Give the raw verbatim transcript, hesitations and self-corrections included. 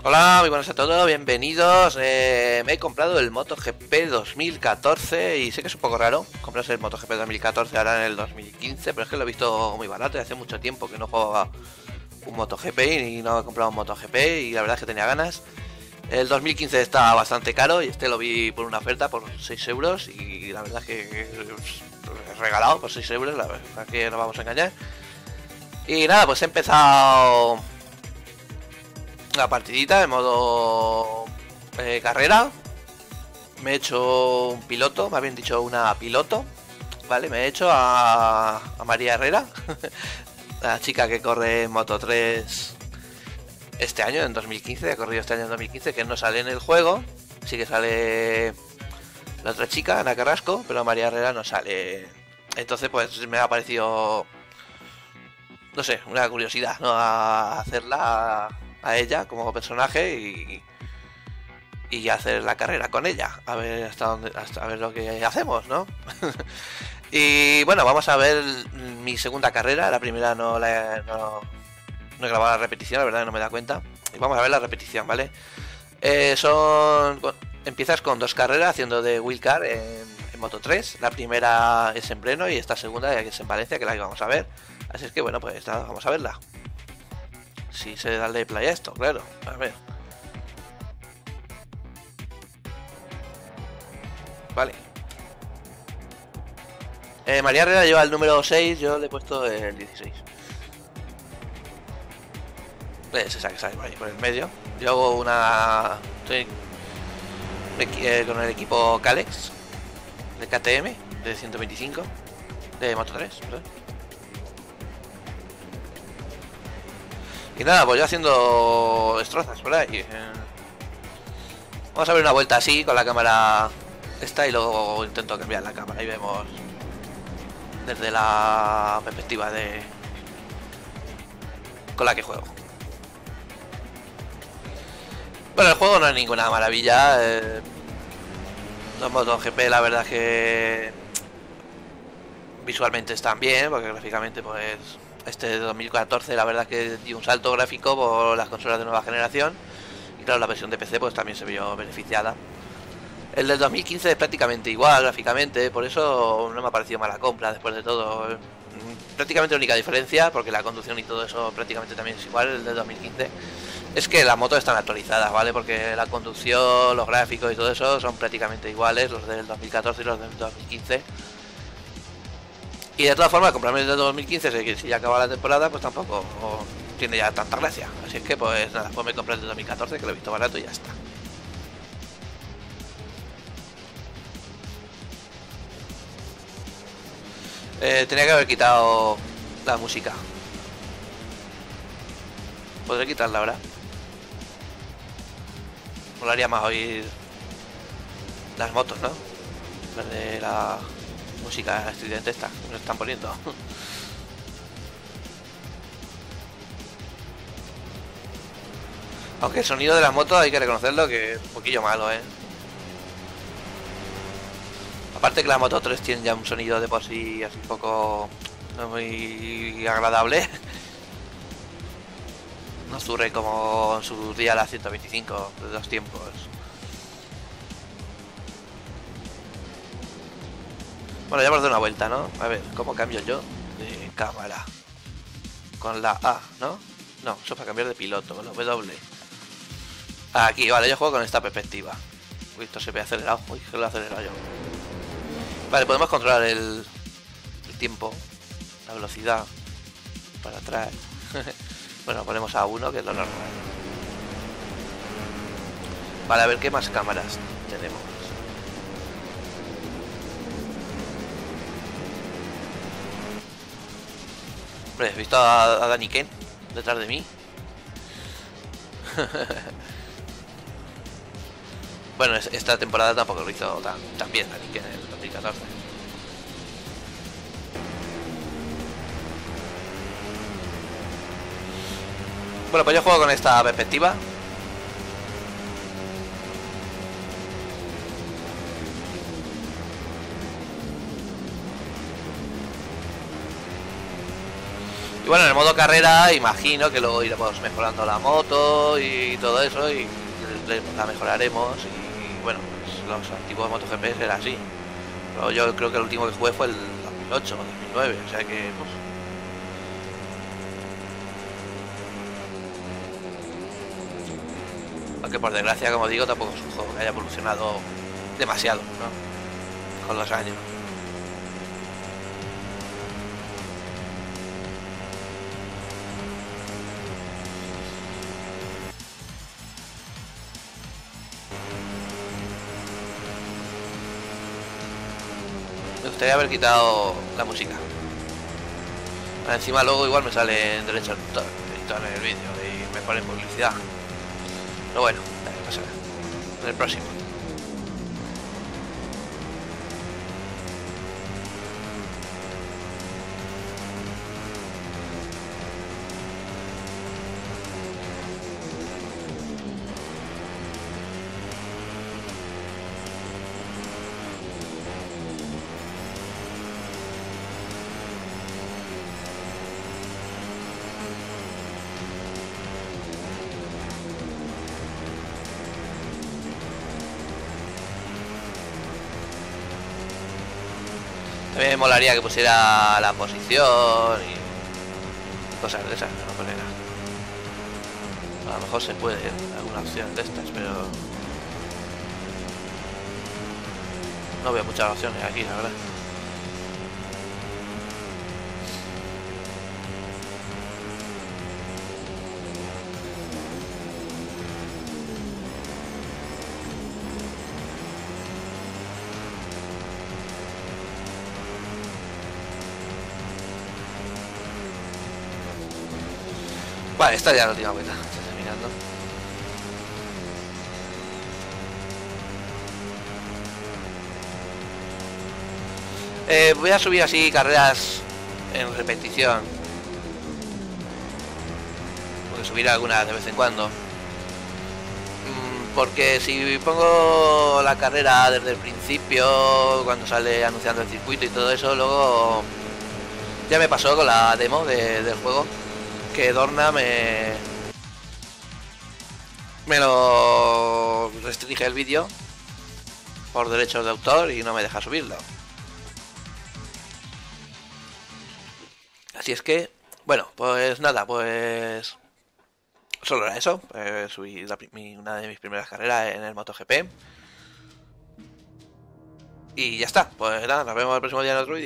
Hola, muy buenas a todos, bienvenidos. Eh, me he comprado el MotoGP dos mil catorce y sé que es un poco raro comprarse el MotoGP dos mil catorce ahora en el dos mil quince, pero es que lo he visto muy barato y hace mucho tiempo que no jugaba un MotoGP y no he comprado un MotoGP y la verdad es que tenía ganas. El dos mil quince está bastante caro y este lo vi por una oferta por seis euros y la verdad es que es regalado por seis euros, la verdad es que no vamos a engañar. Y nada, pues he empezado la partidita en modo eh, carrera. Me he hecho un piloto, me habían dicho una piloto, ¿vale? Me he hecho a, a María Herrera, la chica que corre en Moto tres este año, en dos mil quince, ha corrido este año en dos mil quince, que no sale en el juego. Sí que sale la otra chica, Ana Carrasco, pero María Herrera no sale. Entonces pues me ha parecido, no sé, una curiosidad, ¿no? A hacerla a, a ella como personaje y, y hacer la carrera con ella, a ver hasta dónde, hasta a ver lo que hacemos, ¿no? Y bueno, vamos a ver mi segunda carrera. La primera no la he, no, no he grabado la repetición, la verdad que no me da cuenta. Y vamos a ver la repetición, ¿vale? Eh, son empiezas con dos carreras haciendo de wildcard en, en Moto tres. La primera es en Breno y esta segunda es en Valencia, que es la que vamos a ver. Así es que bueno, pues nada, vamos a verla. Si se da de play a esto, claro. A ver. Vale. Eh, María Herrera lleva el número seis, yo le he puesto el dieciséis. Es esa que sale por ahí, por el medio. Yo hago una... Estoy eh, con el equipo Calex de K T M de ciento veinticinco de Moto tres, ¿verdad? Y nada, pues yo haciendo destrozas por ahí. Vamos a ver una vuelta así con la cámara esta y luego intento cambiar la cámara y vemos desde la perspectiva de con la que juego. Bueno, el juego no es ninguna maravilla. Eh, los MotoGP la verdad es que visualmente están bien, porque gráficamente pues este de dos mil catorce la verdad es que dio un salto gráfico por las consolas de nueva generación y claro, la versión de P C pues también se vio beneficiada. El del dos mil quince es prácticamente igual gráficamente, por eso no me ha parecido mala compra después de todo. Prácticamente la única diferencia, porque la conducción y todo eso prácticamente también es igual, el del dos mil quince, es que las motos están actualizadas, ¿vale? Porque la conducción, los gráficos y todo eso son prácticamente iguales, los del dos mil catorce y los del dos mil quince. Y de todas formas, comprarme el del dos mil quince, que si ya acaba la temporada, pues tampoco tiene ya tanta gracia. Así es que pues nada, pues me compré el del dos mil catorce, que lo he visto barato y ya está. Eh, tenía que haber quitado la música. Podré quitarla ahora. Molaría más oír las motos, ¿no? En vez de la música estridente esta que nos están poniendo. Aunque el sonido de las motos hay que reconocerlo que es un poquillo malo, ¿eh? Aparte que la Moto tres tiene ya un sonido de por sí así un poco no muy agradable. No zurre como en su día la ciento veinticinco de dos tiempos. Bueno, ya hemos dado una vuelta, ¿no? A ver, ¿cómo cambio yo de cámara? Con la A, ¿no? No, eso es para cambiar de piloto, con la W. Aquí, vale, yo juego con esta perspectiva. Uy, esto se ve acelerado. Uy, que lo he acelerado yo. Vale, podemos controlar el, el tiempo, la velocidad, para atrás. Bueno, ponemos a uno, que es lo normal. Vale, a ver qué más cámaras tenemos. Hombre, ¿has visto a, a Dani Ken detrás de mí? Bueno, esta temporada tampoco lo hizo tan, tan bien Dani Ken en el dos mil catorce. Bueno, pues yo juego con esta perspectiva. Y bueno, en el modo carrera imagino que luego iremos mejorando la moto y todo eso y la mejoraremos. Y bueno, pues los antiguos MotoGP era así. Pero yo creo que el último que jugué fue el dos mil ocho o dos mil nueve, o sea que... Pues, aunque por desgracia, como digo, tampoco es un juego que haya evolucionado demasiado, ¿no? Con los años. Me gustaría haber quitado la música. Encima luego igual me sale en derecho al autor en el vídeo y me pone publicidad. Pero bueno, no pasa nada. En el próximo. También me molaría que pusiera la posición y cosas de esas, no pone nada. A lo mejor se puede, ¿eh? Alguna opción de estas, pero no veo muchas opciones aquí, la verdad. Vale, esta ya es la última vuelta. Estoy terminando. Eh, voy a subir así carreras en repetición. Voy a subir algunas de vez en cuando. Mm, porque si pongo la carrera desde el principio, cuando sale anunciando el circuito y todo eso, luego ya me pasó con la demo de, del juego. Que Dorna me me lo restringe el vídeo por derechos de autor y no me deja subirlo. Así es que, bueno, pues nada, pues solo era eso. Eh, subí la, mi, una de mis primeras carreras en el MotoGP y ya está. Pues nada, nos vemos el próximo día en otro vídeo.